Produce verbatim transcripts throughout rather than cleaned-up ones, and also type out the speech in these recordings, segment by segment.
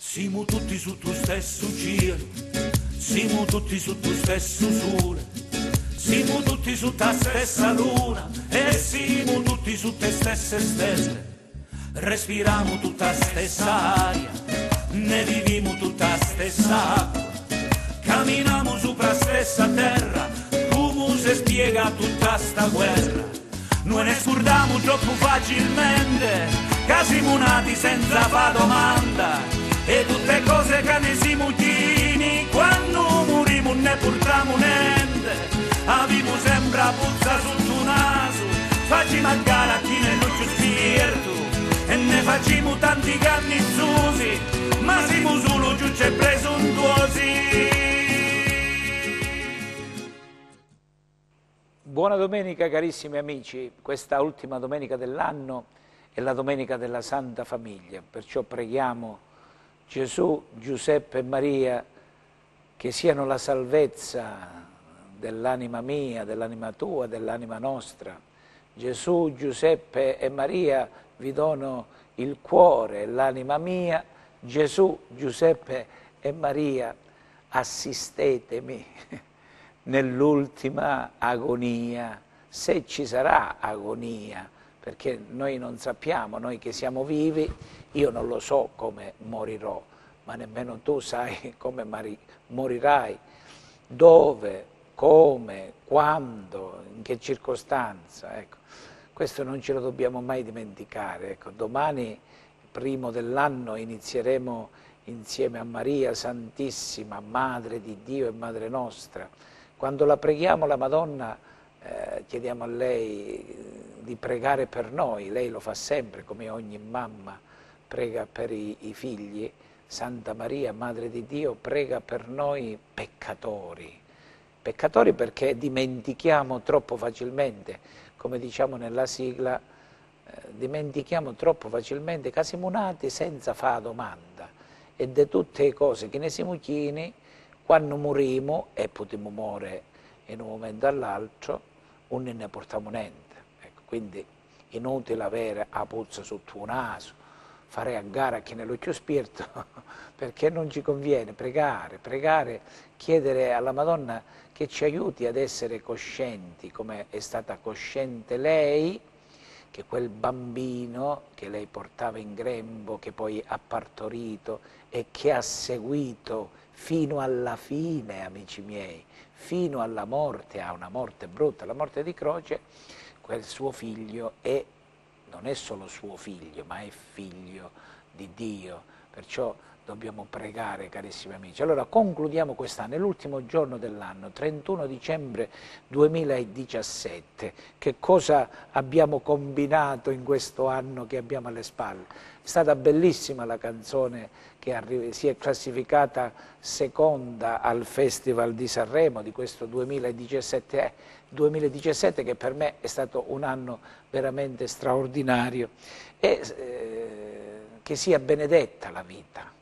Siamo tutti su tuo stesso cielo, siamo tutti su tuo stesso sole, siamo tutti su ta stessa luna e siamo tutti su te stesse stelle. Respiriamo tutta stessa aria, ne viviamo tutta stessa acqua, camminiamo sopra stessa terra, come si spiega tutta sta guerra. Noi ne scordiamo troppo facilmente, che siamo nati senza fa domanda, e tutte cose che ne siamo chini, quando moriamo ne portiamo niente. Avevo sempre la puzza sotto il naso, facciamo a gara chi nell'occhio spirito, e ne facciamo tanti cannizzosi, ma siamo solo giusti e presuntuosi. Buona domenica carissimi amici, questa ultima domenica dell'anno è la domenica della Santa Famiglia, perciò preghiamo Gesù, Giuseppe e Maria che siano la salvezza dell'anima mia, dell'anima tua, dell'anima nostra. Gesù, Giuseppe e Maria vi dono il cuore e l'anima mia. Gesù, Giuseppe e Maria, assistetemi nell'ultima agonia, se ci sarà agonia, perché noi non sappiamo, noi che siamo vivi, io non lo so come morirò, ma nemmeno tu sai come morirai, dove, come, quando, in che circostanza. Ecco. Questo non ce lo dobbiamo mai dimenticare. Ecco. Domani, primo dell'anno, inizieremo insieme a Maria Santissima, Madre di Dio e Madre nostra. Quando la preghiamo la Madonna, eh, chiediamo a lei di pregare per noi, lei lo fa sempre, come ogni mamma prega per i, i figli. Santa Maria, Madre di Dio, prega per noi peccatori. Peccatori perché dimentichiamo troppo facilmente, come diciamo nella sigla, eh, dimentichiamo troppo facilmente che siamo nati senza fare domanda. E di tutte le cose che ne siamo chini, quando morimo, e potremo morire in un momento all'altro, non ne portiamo niente. Ecco, quindi inutile avere la puzza sotto il naso, fare a gara a chi nell'occhio spirito, perché non ci conviene pregare, pregare, chiedere alla Madonna che ci aiuti ad essere coscienti, come è stata cosciente lei, che quel bambino che lei portava in grembo, che poi ha partorito e che ha seguito fino alla fine, amici miei, fino alla morte, a una morte brutta, la morte di croce, quel suo figlio è, non è solo suo figlio, ma è figlio di Dio, perciò dobbiamo pregare, carissimi amici. Allora concludiamo quest'anno, è l'ultimo giorno dell'anno, trentuno dicembre duemiladiciassette. Che cosa abbiamo combinato in questo anno che abbiamo alle spalle? È stata bellissima la canzone che si è classificata seconda al Festival di Sanremo di questo duemiladiciassette, eh, duemiladiciassette che per me è stato un anno veramente straordinario. E eh, che sia benedetta la vita.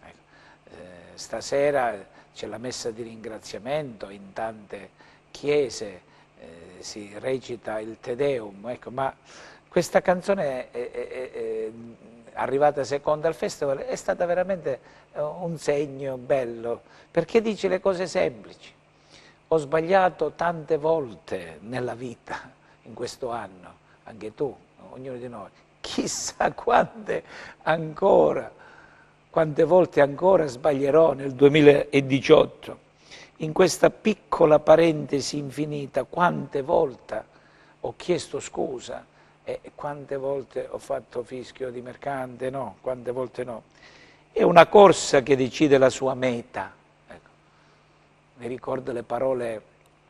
Stasera c'è la messa di ringraziamento, in tante chiese eh, si recita il Te Deum, ecco, ma questa canzone è, è, è, è arrivata seconda al festival, è stata veramente un segno bello, perché dice le cose semplici. Ho sbagliato tante volte nella vita in questo anno, anche tu, ognuno di noi, chissà quante ancora. Quante volte ancora sbaglierò nel duemiladiciotto? In questa piccola parentesi infinita, quante volte ho chiesto scusa e quante volte ho fatto fischio di mercante? No, quante volte no. È una corsa che decide la sua meta. Ecco. Mi ricordo le parole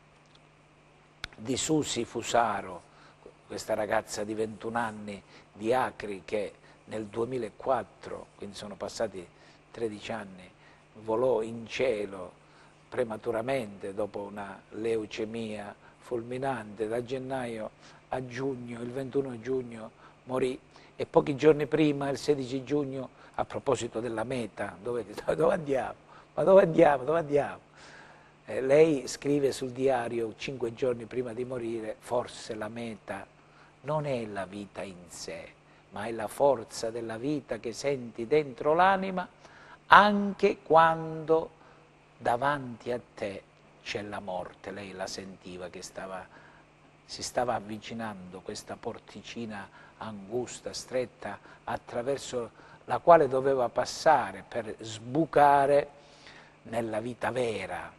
di Susi Fusaro, questa ragazza di ventuno anni di Acri che nel duemilaquattro, quindi sono passati tredici anni, volò in cielo prematuramente dopo una leucemia fulminante. Da gennaio a giugno, il ventuno giugno morì, e pochi giorni prima, il sedici giugno, a proposito della meta, dove, dove andiamo? Ma dove andiamo? Dove andiamo? Eh, lei scrive sul diario cinque giorni prima di morire: forse la meta non è la vita in sé, ma è la forza della vita che senti dentro l'anima anche quando davanti a te c'è la morte. Lei la sentiva che stava, si stava avvicinando questa porticina angusta, stretta, attraverso la quale doveva passare per sbucare nella vita vera.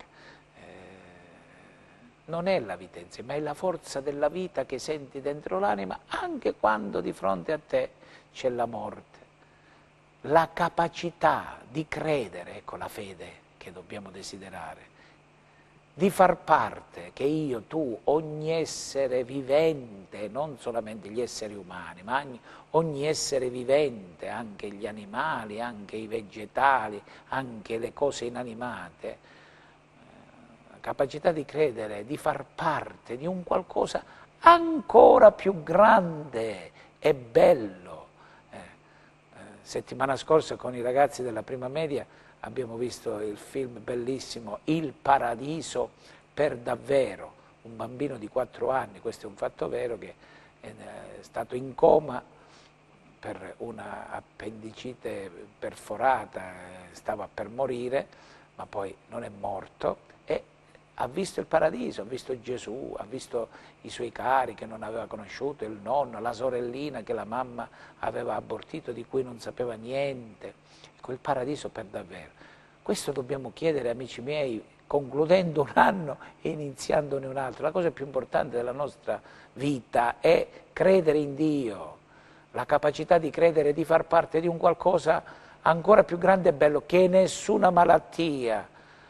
Non è la vita insieme, ma è la forza della vita che senti dentro l'anima anche quando di fronte a te c'è la morte. La capacità di credere, ecco la fede che dobbiamo desiderare, di far parte, che io, tu, ogni essere vivente, non solamente gli esseri umani, ma ogni essere vivente, anche gli animali, anche i vegetali, anche le cose inanimate, capacità di credere, di far parte di un qualcosa ancora più grande e bello. Eh, eh, settimana scorsa con i ragazzi della prima media abbiamo visto il film bellissimo Il Paradiso per davvero, un bambino di quattro anni, questo è un fatto vero, che è stato in coma per una appendicite perforata, stava per morire, ma poi non è morto, e ha visto il paradiso, ha visto Gesù, ha visto i suoi cari che non aveva conosciuto, il nonno, la sorellina che la mamma aveva abortito, di cui non sapeva niente. Ecco, il paradiso per davvero. Questo dobbiamo chiedere, amici miei, concludendo un anno e iniziandone un altro. La cosa più importante della nostra vita è credere in Dio, la capacità di credere, di far parte di un qualcosa ancora più grande e bello, che nessuna malattia,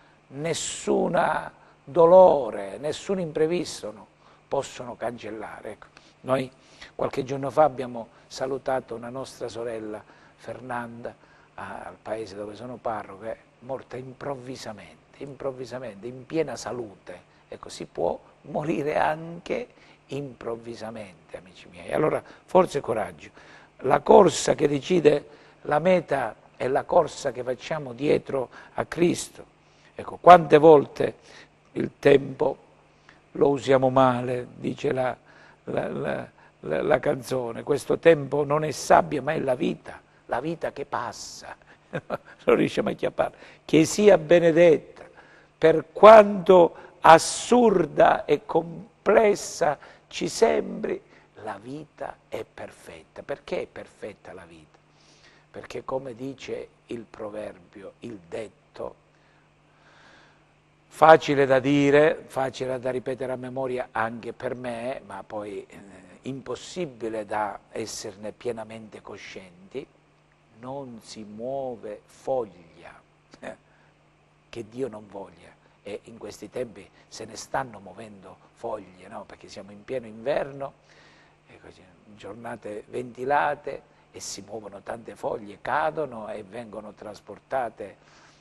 nessuna dolore, nessun imprevisto no, possono cancellare. Ecco, noi qualche giorno fa abbiamo salutato una nostra sorella, Fernanda, al paese dove sono parroco, è morta improvvisamente, improvvisamente, in piena salute. Ecco, si può morire anche improvvisamente, amici miei. Allora, forza e coraggio. La corsa che decide la meta è la corsa che facciamo dietro a Cristo. Ecco, quante volte il tempo lo usiamo male, dice la, la, la, la, la canzone, questo tempo non è sabbia ma è la vita, la vita che passa, non riusciamo a chiappare, che sia benedetta, per quanto assurda e complessa ci sembri, la vita è perfetta. Perché è perfetta la vita? Perché come dice il proverbio, il detto, facile da dire, facile da ripetere a memoria anche per me, ma poi eh, impossibile da esserne pienamente coscienti, non si muove foglia eh, che Dio non voglia. E in questi tempi se ne stanno muovendo foglie, no? Perché siamo in pieno inverno, e così, giornate ventilate, e si muovono tante foglie, cadono e vengono trasportate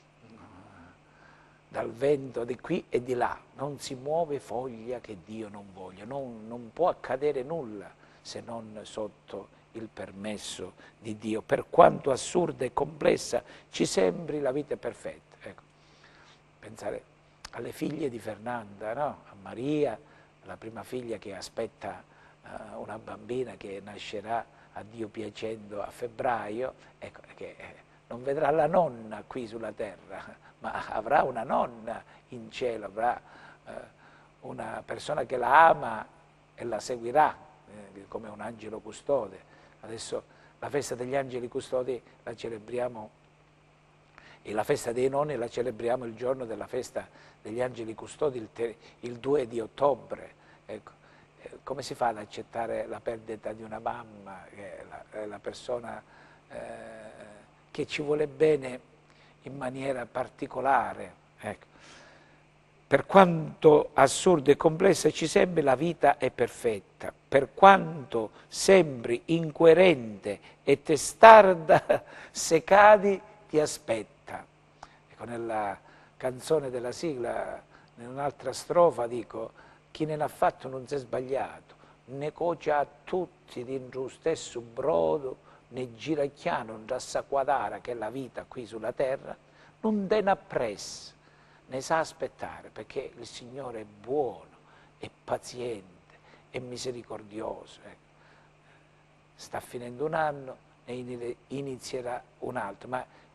dal vento di qui e di là. Non si muove foglia che Dio non voglia, non, non può accadere nulla se non sotto il permesso di Dio, per quanto assurda e complessa ci sembri la vita è perfetta. Ecco, pensare alle figlie di Fernanda, no? A Maria, la prima figlia che aspetta uh, una bambina che nascerà a Dio piacendo a febbraio, ecco, che eh, non vedrà la nonna qui sulla terra, ma avrà una nonna in cielo, avrà uh, una persona che la ama e la seguirà eh, come un angelo custode. Adesso la festa degli angeli custodi la celebriamo, e la festa dei nonni la celebriamo il giorno della festa degli angeli custodi, il, te, il due di ottobre. Ecco, eh, come si fa ad accettare la perdita di una mamma, che è la, è la persona eh, che ci vuole bene in maniera particolare? Ecco. Per quanto assurda e complessa ci sembri, la vita è perfetta. Per quanto sembri incoerente e testarda, se cadi ti aspetta. Ecco, nella canzone della sigla, in un'altra strofa, dico: chi ne ha fatto non si è sbagliato, né cocia a tutti dentro lo stesso brodo, né giracchiano non s'acquadara che è la vita qui sulla terra, non te ne appressa, ne sa aspettare, perché il Signore è buono, è paziente, è misericordioso. Ecco. Sta finendo un anno e inizierà un altro, ma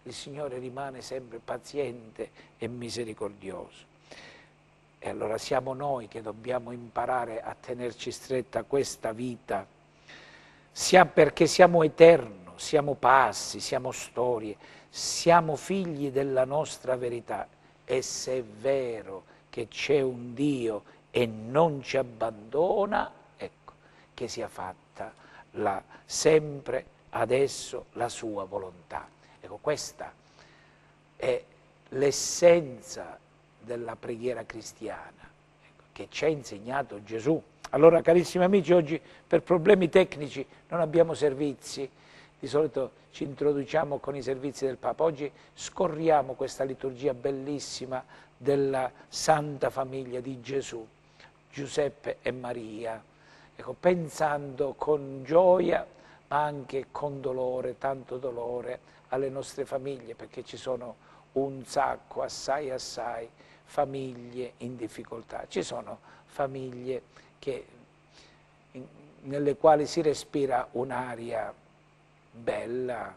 il Signore rimane sempre paziente e misericordioso. E allora siamo noi che dobbiamo imparare a tenerci stretta questa vita, sia perché siamo eterno, siamo passi, siamo storie, siamo figli della nostra verità. E se è vero che c'è un Dio e non ci abbandona, ecco, che sia fatta la, sempre adesso la sua volontà. Ecco, questa è l'essenza della preghiera cristiana, ecco, che ci ha insegnato Gesù. Allora, carissimi amici, oggi per problemi tecnici non abbiamo servizi, di solito ci introduciamo con i servizi del Papa. Oggi scorriamo questa liturgia bellissima della Santa Famiglia di Gesù, Giuseppe e Maria, ecco, pensando con gioia ma anche con dolore, tanto dolore, alle nostre famiglie, perché ci sono un sacco, assai assai, famiglie in difficoltà. Ci sono famiglie che, in, nelle quali si respira un'aria bella,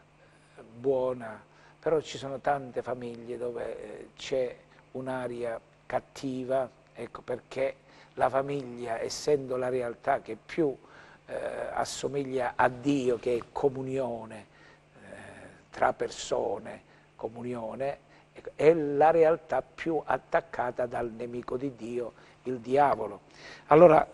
buona, però ci sono tante famiglie dove c'è un'aria cattiva, ecco, perché la famiglia, essendo la realtà che più eh, assomiglia a Dio, che è comunione eh, tra persone, comunione, ecco, è la realtà più attaccata dal nemico di Dio, il diavolo. Allora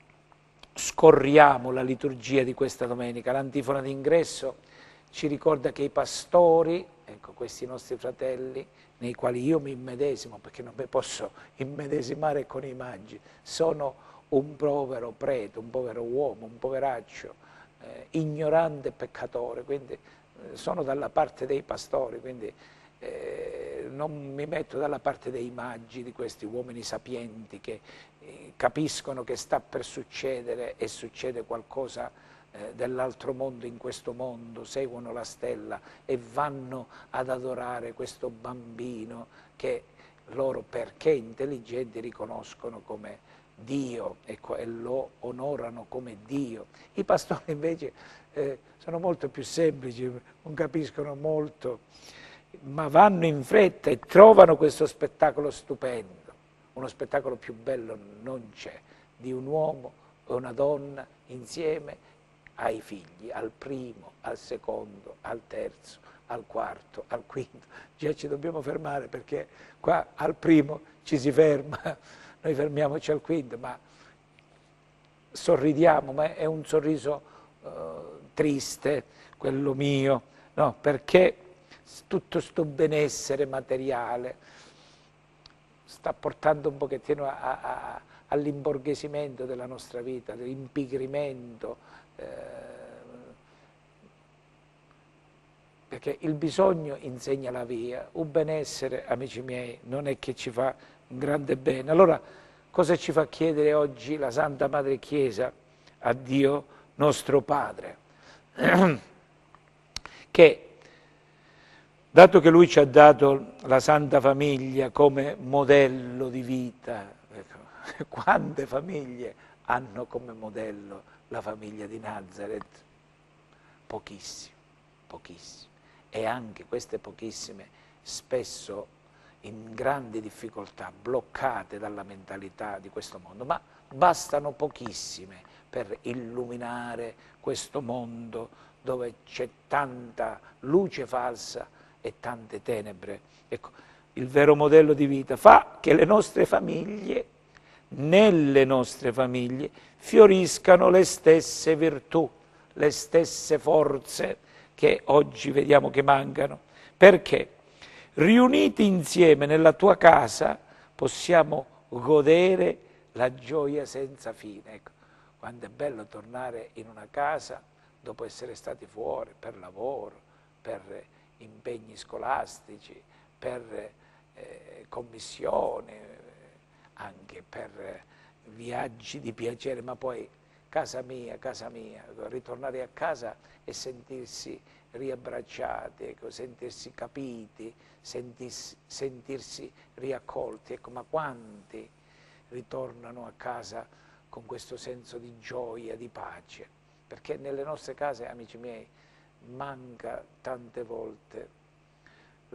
scorriamo la liturgia di questa domenica. L'antifona d'ingresso ci ricorda che i pastori, ecco, questi nostri fratelli, nei quali io mi immedesimo, perché non mi posso immedesimare con i magi, sono un povero prete, un povero uomo, un poveraccio, eh, ignorante e peccatore, quindi eh, sono dalla parte dei pastori, quindi eh, non mi metto dalla parte dei magi, di questi uomini sapienti che eh, capiscono che sta per succedere e succede qualcosa eh, dell'altro mondo in questo mondo, seguono la stella e vanno ad adorare questo bambino che loro, perché intelligenti, riconoscono come Dio, ecco, e lo onorano come Dio. I pastori invece eh, sono molto più semplici, non capiscono molto, ma vanno in fretta e trovano questo spettacolo stupendo. Uno spettacolo più bello non c'è, di un uomo e una donna insieme ai figli, al primo, al secondo, al terzo, al quarto, al quinto. Già ci dobbiamo fermare perché qua al primo ci si ferma, noi fermiamoci al quinto, ma sorridiamo, ma è un sorriso uh, triste, quello mio, no? Perché tutto sto benessere materiale sta portando un pochettino a, a, all'imborghesimento della nostra vita, all'impigrimento, eh, perché il bisogno insegna la via, un benessere, amici miei, non è che ci fa un grande bene. Allora, cosa ci fa chiedere oggi la Santa Madre Chiesa a Dio nostro Padre? Che, dato che Lui ci ha dato la Santa Famiglia come modello di vita, ecco, quante famiglie hanno come modello la famiglia di Nazareth? Pochissime, pochissime. E anche queste pochissime spesso in grandi difficoltà, bloccate dalla mentalità di questo mondo, ma bastano pochissime per illuminare questo mondo dove c'è tanta luce falsa e tante tenebre. Ecco, il vero modello di vita fa che le nostre famiglie, nelle nostre famiglie, fioriscano le stesse virtù, le stesse forze che oggi vediamo che mancano. Perché? Riuniti insieme nella tua casa possiamo godere la gioia senza fine. Ecco, quanto è bello tornare in una casa dopo essere stati fuori per lavoro, per impegni scolastici, per eh, commissioni, anche per viaggi di piacere, ma poi casa mia, casa mia, ritornare a casa e sentirsi riabbracciati, ecco, sentirsi capiti, sentirsi, sentirsi riaccolti. Ecco, ma quanti ritornano a casa con questo senso di gioia, di pace? Perché nelle nostre case, amici miei, manca tante volte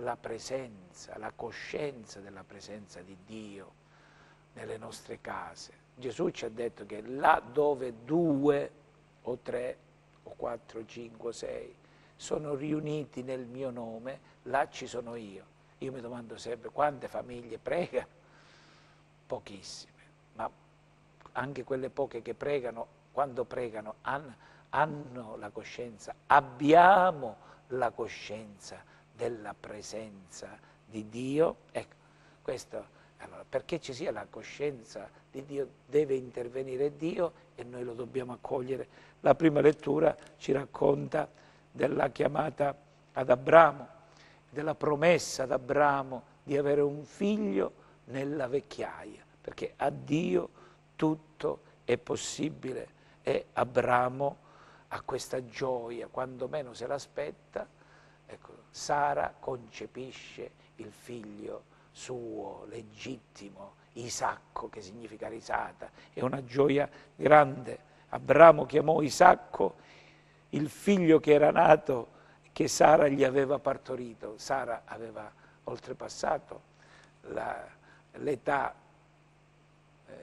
la presenza, la coscienza della presenza di Dio nelle nostre case. Gesù ci ha detto che là dove due o tre o quattro, cinque, sei sono riuniti nel mio nome, là ci sono io. Io mi domando sempre quante famiglie pregano? Pochissime, ma anche quelle poche che pregano, quando pregano, hanno, hanno la coscienza, abbiamo la coscienza della presenza di Dio. Ecco, questo, allora, perché ci sia la coscienza di Dio deve intervenire Dio e noi lo dobbiamo accogliere. La prima lettura ci racconta della chiamata ad Abramo, della promessa ad Abramo di avere un figlio nella vecchiaia, perché a Dio tutto è possibile e Abramo ha questa gioia, quando meno se l'aspetta. Ecco, Sara concepisce il figlio suo, legittimo, Isacco, che significa risata, è una gioia grande. Abramo chiamò Isacco il figlio che era nato, che Sara gli aveva partorito. Sara aveva oltrepassato l'età eh,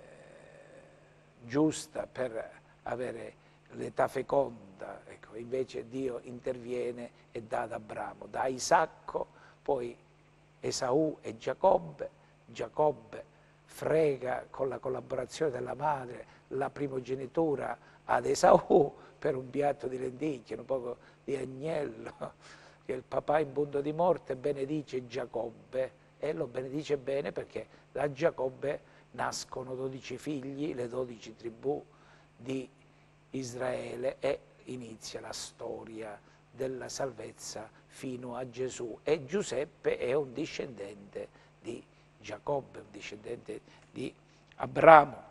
giusta per avere l'età feconda, ecco, invece Dio interviene e dà ad Abramo, da Isacco, poi Esaù e Giacobbe. Giacobbe frega con la collaborazione della madre la primogenitura ad Esaù per un piatto di lenticchie, un poco di agnello, che il papà in punto di morte benedice Giacobbe e lo benedice bene perché da Giacobbe nascono dodici figli, le dodici tribù di Israele e inizia la storia della salvezza fino a Gesù. E Giuseppe è un discendente di Giacobbe, un discendente di Abramo.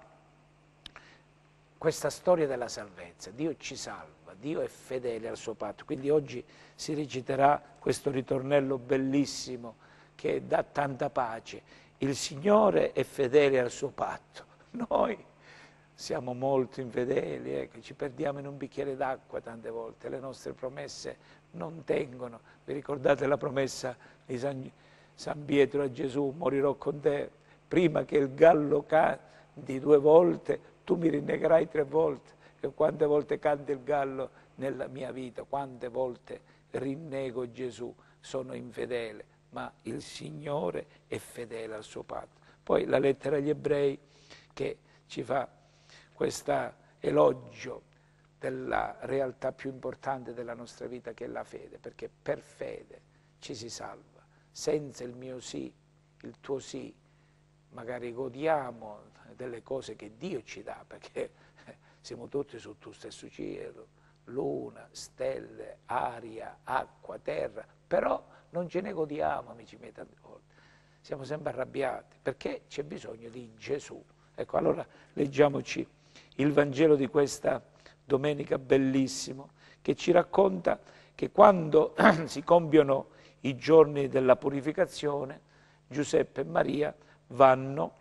Questa storia della salvezza, Dio ci salva, Dio è fedele al suo patto, quindi oggi si reciterà questo ritornello bellissimo che dà tanta pace. Il Signore è fedele al suo patto, noi siamo molto infedeli, ecco, ci perdiamo in un bicchiere d'acqua tante volte, le nostre promesse non tengono. Vi ricordate la promessa di San, San Pietro a Gesù, morirò con te, prima che il gallo canti due volte, tu mi rinnegherai tre volte. E quante volte canta il gallo nella mia vita, quante volte rinnego Gesù, sono infedele, ma il Signore è fedele al suo patto. Poi la lettera agli Ebrei che ci fa questo elogio della realtà più importante della nostra vita, che è la fede, perché per fede ci si salva. Senza il mio sì, il tuo sì, magari godiamo delle cose che Dio ci dà, perché siamo tutti sul tuo stesso cielo, luna, stelle, aria, acqua, terra, però non ce ne godiamo, amici miei, tante volte. Siamo sempre arrabbiati, perché c'è bisogno di Gesù. Ecco, allora leggiamoci il Vangelo di questa domenica bellissimo, che ci racconta che quando si compiono i giorni della purificazione, Giuseppe e Maria vanno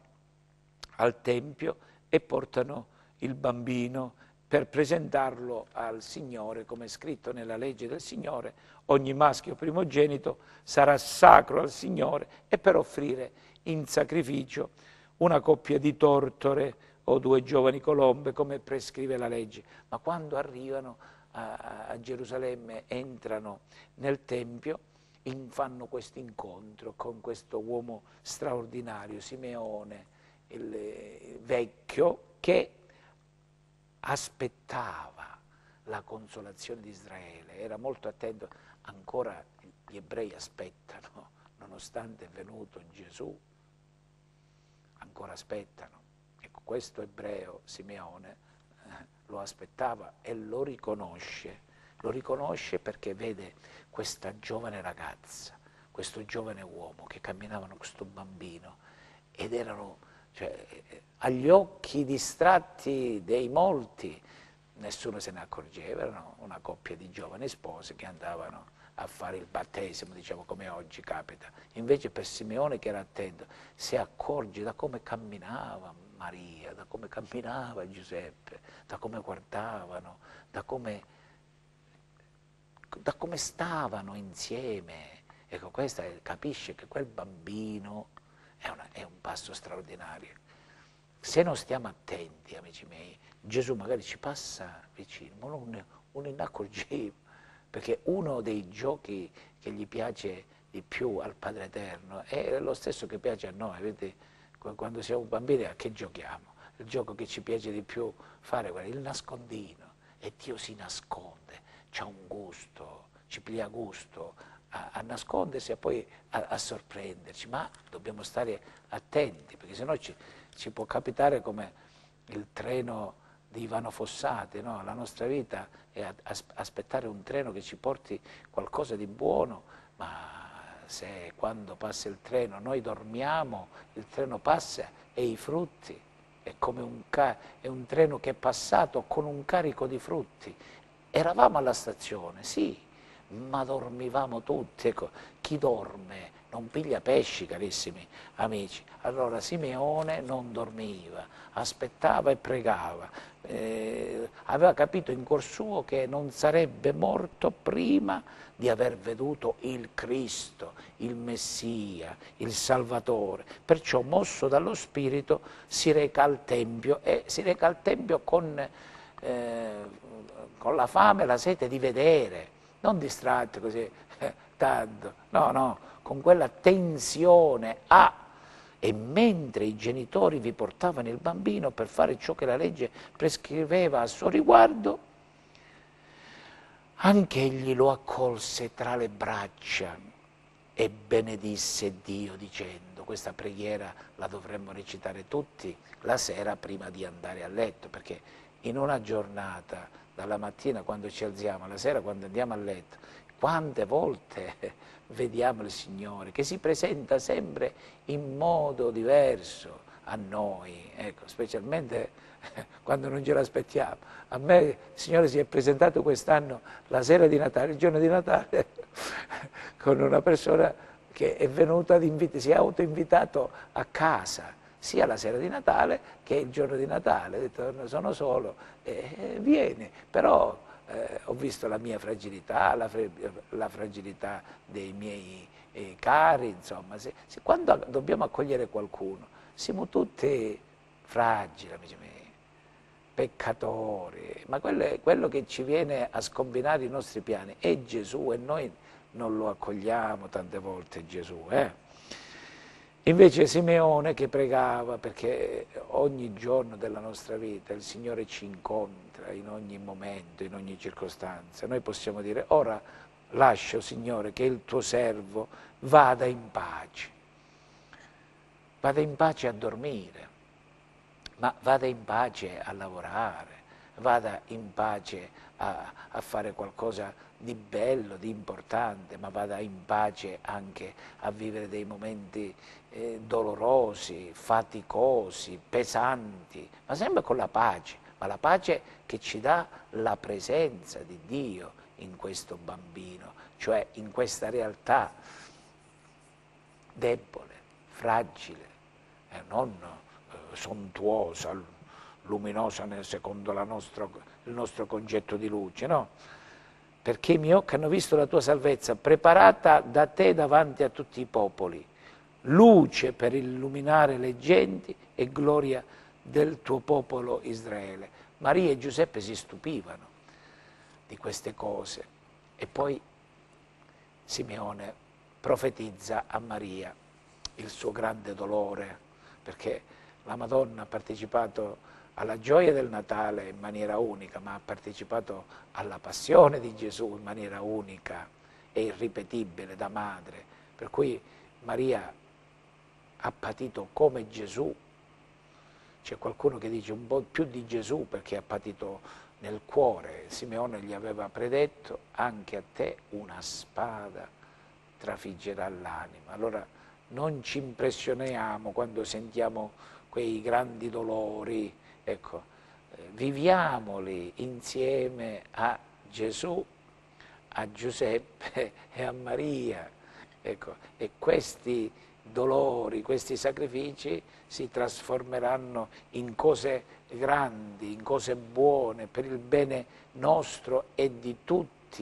al Tempio e portano il bambino per presentarlo al Signore, come è scritto nella legge del Signore. Ogni maschio primogenito sarà sacro al Signore, e per offrire in sacrificio una coppia di tortore o due giovani colombe, come prescrive la legge. Ma quando arrivano a, a Gerusalemme, entrano nel Tempio, in, fanno questo incontro con questo uomo straordinario, Simeone, il, il vecchio, che aspettava la consolazione di Israele, era molto attento. Ancora gli ebrei aspettano, nonostante è venuto Gesù, ancora aspettano. Ecco, questo ebreo, Simeone, eh, lo aspettava e lo riconosce, lo riconosce perché vede questa giovane ragazza, questo giovane uomo che camminavano con questo bambino ed erano, cioè, agli occhi distratti dei molti, nessuno se ne accorgeva, erano una coppia di giovani sposi che andavano a fare il battesimo, diciamo, come oggi capita. Invece per Simeone, che era attento, si accorge da come camminava Maria, da come camminava Giuseppe, da come guardavano, da come, da come stavano insieme, Ecco, questa è, capisce che quel bambino è, una, è un passo straordinario. Se non stiamo attenti, amici miei, Gesù magari ci passa vicino, ma non un inaccorgivo, perché uno dei giochi che gli piace di più al Padre Eterno è lo stesso che piace a noi. Vedete, quando siamo bambini a che giochiamo? Il gioco che ci piace di più fare è il nascondino, e Dio si nasconde, c'ha un gusto, ci piglia gusto a, a nascondersi e poi a, a sorprenderci, ma dobbiamo stare attenti, perché sennò ci, ci può capitare come il treno di Ivano Fossati, no? La nostra vita è a, a, aspettare un treno che ci porti qualcosa di buono, ma se quando passa il treno noi dormiamo, il treno passa e i frutti, è come un, è un treno che è passato con un carico di frutti. Eravamo alla stazione, sì, ma dormivamo tutti. Ecco, chi dorme non piglia pesci, carissimi amici. Allora Simeone non dormiva, aspettava e pregava. Eh, aveva capito in cuor suo che non sarebbe morto prima di aver veduto il Cristo, il Messia, il Salvatore. Perciò, mosso dallo Spirito, si reca al Tempio, e si reca al Tempio con, eh, con la fame e la sete di vedere, non distratti così, eh, tanto, no, no, con quella tensione a... E mentre i genitori vi portavano il bambino per fare ciò che la legge prescriveva a suo riguardo, anche egli lo accolse tra le braccia e benedisse Dio dicendo, questa preghiera la dovremmo recitare tutti la sera prima di andare a letto, perché in una giornata, dalla mattina quando ci alziamo, alla sera quando andiamo a letto, quante volte vediamo il Signore che si presenta sempre in modo diverso a noi, ecco, specialmente quando non ce l'aspettiamo. A me il Signore si è presentato quest'anno la sera di Natale, il giorno di Natale, con una persona che è venuta ad invitare, si è autoinvitato a casa, sia la sera di Natale che il giorno di Natale. Ha detto, sono solo, e vieni, però eh, ho visto la mia fragilità, la, la fragilità dei miei eh, cari, insomma, se, se, quando dobbiamo accogliere qualcuno, siamo tutti fragili, amici miei, peccatori, ma quello, è, quello che ci viene a scombinare i nostri piani è Gesù, e noi non lo accogliamo tante volte Gesù. Eh? Invece Simeone che pregava, perché ogni giorno della nostra vita il Signore ci incontra in ogni momento, in ogni circostanza, noi possiamo dire, ora lascio, Signore, che il tuo servo vada in pace, vada in pace a dormire, ma vada in pace a lavorare, vada in pace a, a fare qualcosa di bello, di importante, ma vada in pace anche a vivere dei momenti eh, dolorosi, faticosi, pesanti, ma sempre con la pace, ma la pace che ci dà la presenza di Dio in questo bambino, cioè in questa realtà debole, fragile, eh, non eh, sontuosa, luminosa secondo la nostra, il nostro concetto di luce, no? Perché i miei occhi hanno visto la tua salvezza, preparata da te davanti a tutti i popoli, luce per illuminare le genti e gloria del tuo popolo Israele. Maria e Giuseppe si stupivano di queste cose, e poi Simeone profetizza a Maria il suo grande dolore, perché la Madonna ha partecipato alla gioia del Natale in maniera unica, ma ha partecipato alla passione di Gesù in maniera unica e irripetibile da madre, per cui Maria ha patito come Gesù. C'è qualcuno che dice un po' più di Gesù perché ha patito nel cuore. Simeone gli aveva predetto, anche a te una spada trafiggerà l'anima. Allora non ci impressioniamo quando sentiamo quei grandi dolori, ecco, eh, viviamoli insieme a Gesù, a Giuseppe e a Maria, ecco, e questi dolori, questi sacrifici si trasformeranno in cose grandi, in cose buone per il bene nostro e di tutti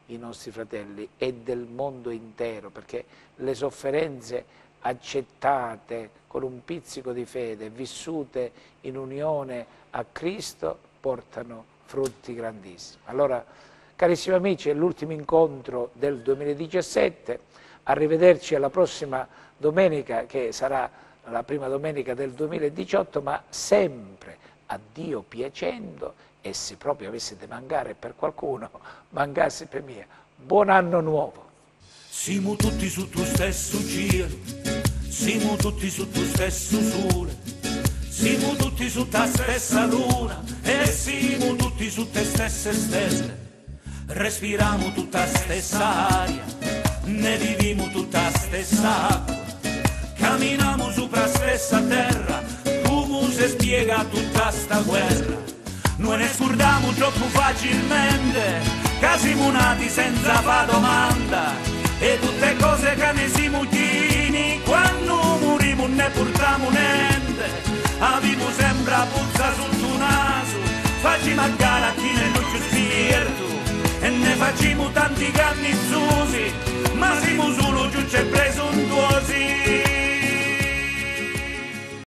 i nostri fratelli e del mondo intero, perché le sofferenze accettate con un pizzico di fede, vissute in unione a Cristo, portano frutti grandissimi. Allora, carissimi amici, è l'ultimo incontro del duemiladiciassette, arrivederci alla prossima domenica, che sarà la prima domenica del duemiladiciotto, ma sempre a Dio piacendo, e se proprio avesse da mancare per qualcuno, mancasse per mia. Buon anno nuovo! Siamo tutti su tuo stesso cielo, siamo tutti su tuo stesso sole, siamo tutti su ta stessa luna e siamo tutti su te stesse stelle. Respiriamo tutta stessa aria, ne viviamo tutta stessa acqua, camminiamo sopra stessa terra, come si spiega tutta sta guerra. Noi ne scordiamo troppo facilmente, che siamo nati senza fa domanda, e tutte cose che ne siamo chini, quando moriamo ne portiamo niente. Abbiamo sempre la puzza sotto il naso, facciamo a gara a chi ne non ci spirito, e ne facciamo tanti cannizzosi,